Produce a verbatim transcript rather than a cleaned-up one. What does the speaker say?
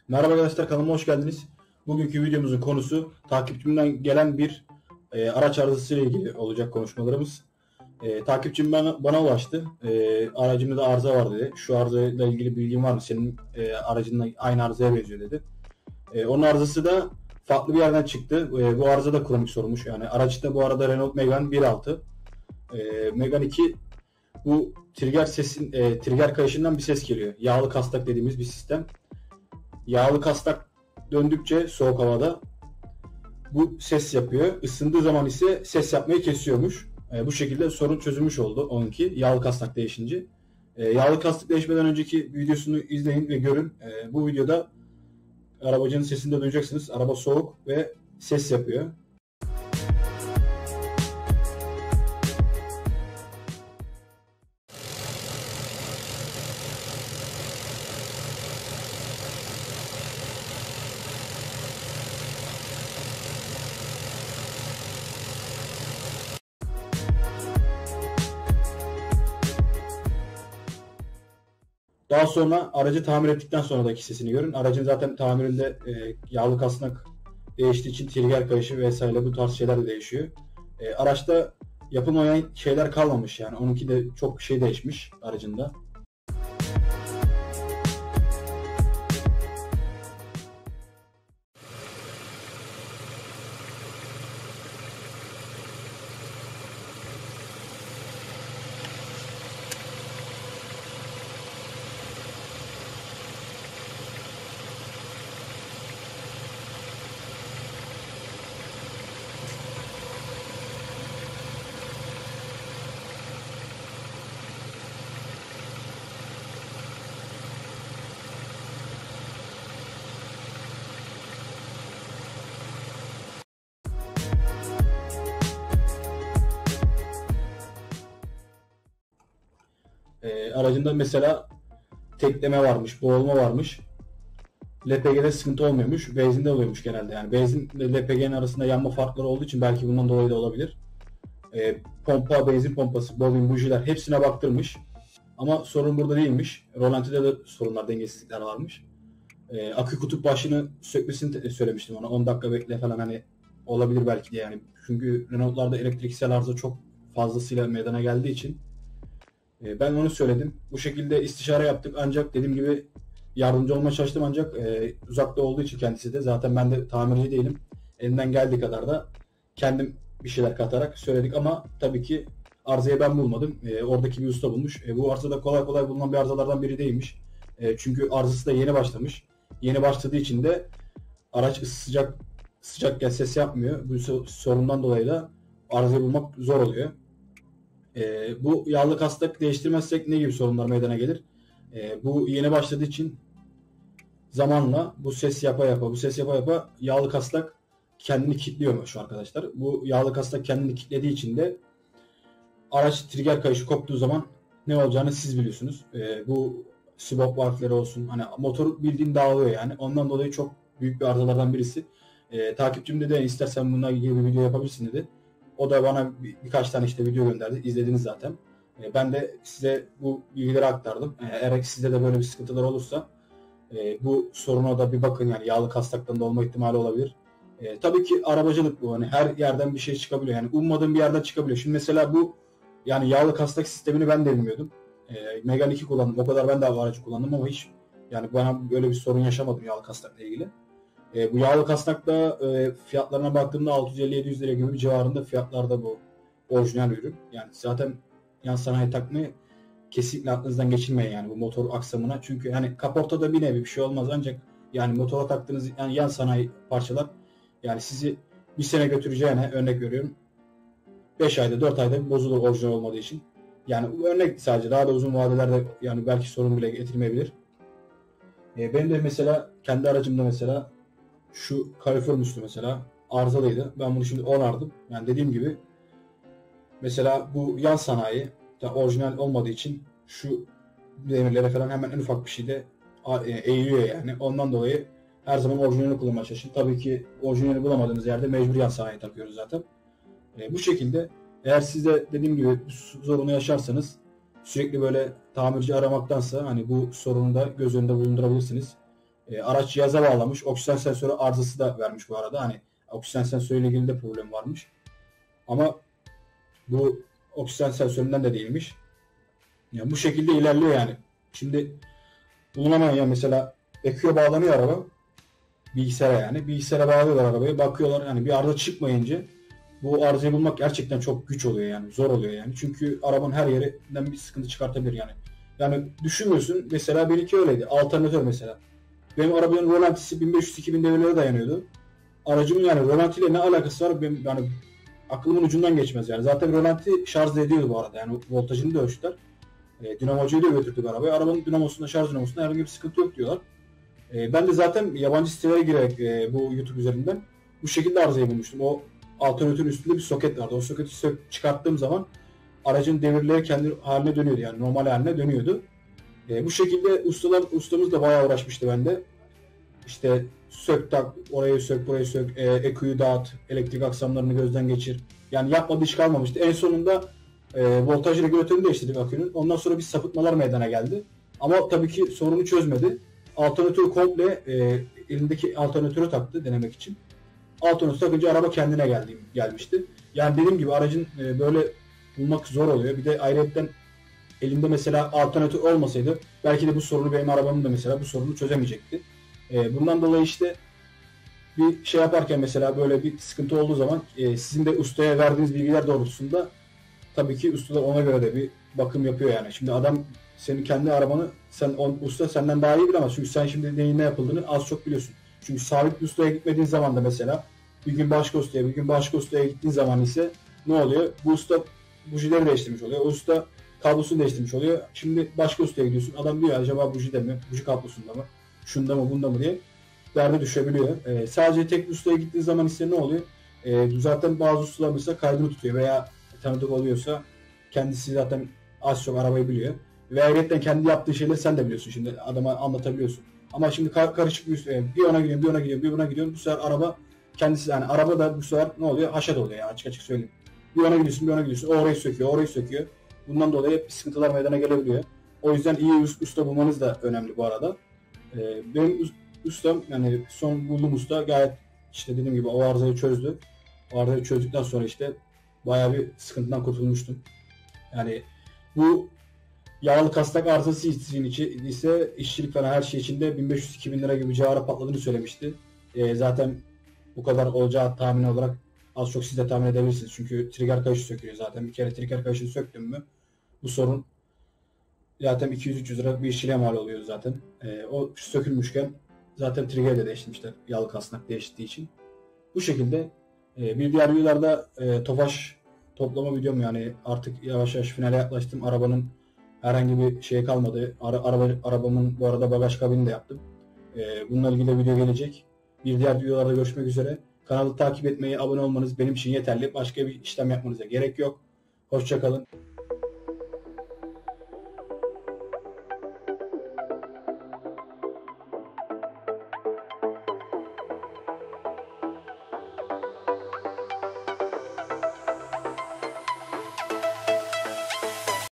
Merhaba arkadaşlar, kanalıma hoş geldiniz. Bugünkü videomuzun konusu takipçimden gelen bir e, araç arızası ile ilgili olacak konuşmalarımız. E, takipçim bana, bana ulaştı. E, aracımda arıza var dedi. Şu arızayla ilgili bilgin var mı? Senin e, aracınla aynı arızaya benziyor dedi. E, onun arızası da farklı bir yerden çıktı. E, bu arıza da kronik sorunmuş. Yani araçta bu arada Renault Megane bir nokta altı. E, Megane iki bu trigger sesin e, trigger kayışından bir ses geliyor. Yağlı kastak dediğimiz bir sistem. Yağlı kastak döndükçe soğuk havada bu ses yapıyor. Isındığı zaman ise ses yapmayı kesiyormuş. E, bu şekilde sorun çözülmüş oldu onunki yağlı kastak değişince. E, yağlı kastak değişmeden önceki videosunu izleyin ve görün. E, bu videoda arabacının sesini de duyacaksınız. Araba soğuk ve ses yapıyor. Daha sonra aracı tamir ettikten sonraki sesini görün. Aracın zaten tamirinde e, yağlı kasnak değiştiği için trigger kayışı vesaire bu tarz şeyler de değişiyor. E, araçta yapılmayan şeyler kalmamış yani. Onunki de çok şey değişmiş aracında. E, aracında mesela tekleme varmış, boğulma varmış. L P G'de sıkıntı olmuyormuş. Benzinde oluyormuş genelde. Yani benzin ile L P G'nin arasında yanma farkları olduğu için belki bundan dolayı da olabilir. E, pompa, benzin pompası, bobin, bujiler hepsine baktırmış. Ama sorun burada değilmiş. Rolantide de sorunlar, dengesizlikler varmış. E, akü kutup başını sökmesini söylemiştim ona. on dakika bekle falan hani olabilir belki diye yani. Çünkü Renault'larda elektriksel arıza çok fazlasıyla meydana geldiği için e, ben onu söyledim. Bu şekilde istişare yaptık ancak dediğim gibi yardımcı olmaya çalıştım ancak e, uzakta olduğu için kendisi de zaten ben de tamirci değilim. Elimden geldiği kadar da kendim bir şeyler katarak söyledik ama tabii ki arızayı ben bulmadım. E, oradaki bir usta bulmuş. E, bu arıza da kolay kolay bulunan bir arızalardan biri değilmiş. E, çünkü arızası da yeni başlamış. Yeni başladığı için de araç sıcak sıcakken ses yapmıyor. Bu sorundan dolayı da arızayı bulmak zor oluyor. E, bu yağlı kastak değiştirmezsek ne gibi sorunlar meydana gelir? E, bu yeni başladığı için zamanla bu ses yapa yapa bu ses yapa yapa yağlı kastak kendini kilitliyormuş arkadaşlar. Bu yağlı kastak kendini kilitlediği için de araç trigger kayışı koptuğu zaman ne olacağını siz biliyorsunuz. E, bu sibop valfleri olsun hani motor bildiğin dağılıyor yani. Ondan dolayı çok büyük bir arızalardan birisi. E, takipçim dedi istersen bununla ilgili bir video yapabilirsin dedi. O da bana bir, birkaç tane işte video gönderdi. İzlediniz zaten. E, ben de size bu bilgileri aktardım. E, eğer sizde de böyle bir sıkıntılar olursa e, bu soruna da bir bakın yani yağlı kastaktan da olma ihtimali olabilir. E, tabii ki arabacılık bu. Hani her yerden bir şey çıkabiliyor. Yani ummadığım bir yerden çıkabiliyor. Şimdi mesela bu yani yağlı kastak sistemini ben de bilmiyordum. E, Megane iki kullandım. O kadar ben de aracı kullandım ama hiç yani bana böyle bir sorun yaşamadım yağlı kastakla ilgili. E, bu yağlı kastakta e, fiyatlarına baktığımda altı yüz elli yedi yüz lira gibi bir civarında fiyatlarda bu orijinal ürün. Yani zaten yan sanayi takmayı kesinlikle aklınızdan geçirmeyin yani bu motor aksamına. Çünkü hani kaportada bir nevi bir şey olmaz ancak yani motora taktığınız yani yan sanayi parçalar yani sizi bir sene götüreceğine örnek veriyorum. beş ayda dört ayda bozulur orijinal olmadığı için. Yani örnek sadece daha da uzun vadelerde yani belki sorun bile getirmeyebilir. E, benim de mesela kendi aracımda mesela şu kalifer muslu mesela arızalıydı. Ben bunu şimdi onardım. Yani dediğim gibi mesela bu yan sanayi da orijinal olmadığı için şu demirlere falan hemen en ufak bir şeyde eğiliyor yani. Ondan dolayı her zaman orijinalini kullanmaya çalışın. Tabii ki orijinalini bulamadığımız yerde mecbur yan sanayi takıyoruz zaten. E, bu şekilde eğer siz de dediğim gibi sorunu yaşarsanız sürekli böyle tamirci aramaktansa hani bu sorunu da göz önünde bulundurabilirsiniz. E, araç cihaza bağlamış. Oksijen sensörü arızası da vermiş bu arada. Hani oksijen sensörüyle ilgili de problem varmış. Ama bu oksijen sensöründen de değilmiş. Yani bu şekilde ilerliyor yani. Şimdi bulunamayan ya mesela E Q'ya bağlanıyor araba. Bilgisayara yani. Bilgisayara bağlıyorlar arabayı. Bakıyorlar yani bir arıza çıkmayınca bu arızayı bulmak gerçekten çok güç oluyor yani. Zor oluyor yani. Çünkü arabanın her yerinden bir sıkıntı çıkartabilir yani. Yani düşünmüyorsun. Mesela benimki öyleydi. Alternatör mesela. Benim arabanın rolantisi bin beş yüz iki bin devirlere dayanıyordu. Aracımın yani rolantiyle ne alakası var? Benim yani aklımın ucundan geçmez yani. Zaten rolanti şarj ediyordu bu arada. Yani voltajını da ölçtüler. E, dinamocuyu da götürdük arabaya. Arabanın dinamosunda, şarj dinamosunda herhangi bir sıkıntı yok diyorlar. E, ben de zaten yabancı sitelere girerek e, bu YouTube üzerinden bu şekilde arızayı bulmuştum. O alternatörün üstünde bir soket vardı. O soketi sök, çıkarttığım zaman aracın devirleri kendi haline dönüyordu yani normal haline dönüyordu. E, bu şekilde ustalar, ustamız da bayağı uğraşmıştı bende. İşte sök tak, orayı sök, burayı sök, e, E Q'yu dağıt, elektrik aksamlarını gözden geçir. Yani yapmadığı iş kalmamıştı. En sonunda e, voltaj regülatörünü değiştirdik akünün. Ondan sonra bir sapıtmalar meydana geldi. Ama tabii ki sorunu çözmedi. Alternatörü komple e, elindeki alternatörü taktı denemek için. Alternatörü takınca araba kendine geldi, gelmişti. Yani dediğim gibi aracın e, böyle bulmak zor oluyor. Bir de ayrıca elimde mesela alternatör olmasaydı belki de bu sorunu benim arabamın da mesela bu sorunu çözemeyecekti. E, bundan dolayı işte bir şey yaparken mesela böyle bir sıkıntı olduğu zaman e, sizin de ustaya verdiğiniz bilgiler doğrultusunda tabii ki usta da ona göre de bir bakım yapıyor yani. Şimdi adam senin kendi arabanı sen on, usta senden daha iyi bilemez. Çünkü sen şimdi neyin ne yapıldığını az çok biliyorsun. Çünkü sabit bir ustaya gitmediğin zaman da mesela bir gün başka ustaya, bir gün başka ustaya gittiğin zaman ise ne oluyor? Bu usta bujileri değiştirmiş oluyor. O usta kablosunu değiştirmiş oluyor. Şimdi başka ustaya gidiyorsun. Adam diyor acaba bujide mi? Buji kablosunda mı? Şunda mı? Bunda mı diye derde düşebiliyor. E, sadece tek bir ustaya gittiğin zaman ise ne oluyor? E, zaten bazı ustalar mesela kaydını tutuyor veya tanıdık oluyorsa kendisi zaten az çok arabayı biliyor. Ve ayrıca kendi yaptığı şeyleri sen de biliyorsun şimdi adama anlatabiliyorsun. Ama şimdi kar karışık bir üstüne bir ona gidiyorum, bir ona gidiyorum, bir buna gidiyorum. Bu sefer araba kendisi yani araba da bu sefer ne oluyor? Haşat oluyor yani açık açık söyleyeyim. Bir ona gidiyorsun, bir ona gidiyorsun. O orayı söküyor, orayı söküyor. Bundan dolayı hep sıkıntılar meydana gelebiliyor. O yüzden iyi usta bulmanız da önemli bu arada. Ee, benim ustam yani son bulduğum usta gayet işte dediğim gibi o arızayı çözdü. O arızayı çözdükten sonra işte bayağı bir sıkıntıdan kurtulmuştum. Yani bu yağlı kasnak arızası için ise işçilik falan her şey içinde bin beş yüz iki bin lira gibi cihara patladığını söylemişti. E, zaten bu kadar olacağı tahmin olarak az çok siz de tahmin edebilirsiniz. Çünkü trigger kayışı sökülüyor zaten. Bir kere trigger kayışını söktüm mü bu sorun zaten iki yüz üç yüz lira bir işçiliğe mal oluyor zaten. E, o sökülmüşken zaten trigger de değiştirmişler yağlı kasnak değiştiği için. Bu şekilde e, bir diğer videolarda e, Tofaş toplama videom yani artık yavaş yavaş finale yaklaştım. Arabanın herhangi bir şey kalmadı. Ara, araba, arabamın bu arada bagaj kabini de yaptım. Ee, bununla ilgili de video gelecek. Bir diğer videolarda görüşmek üzere. Kanalı takip etmeyi, abone olmanız benim için yeterli. Başka bir işlem yapmanıza gerek yok. Hoşça kalın.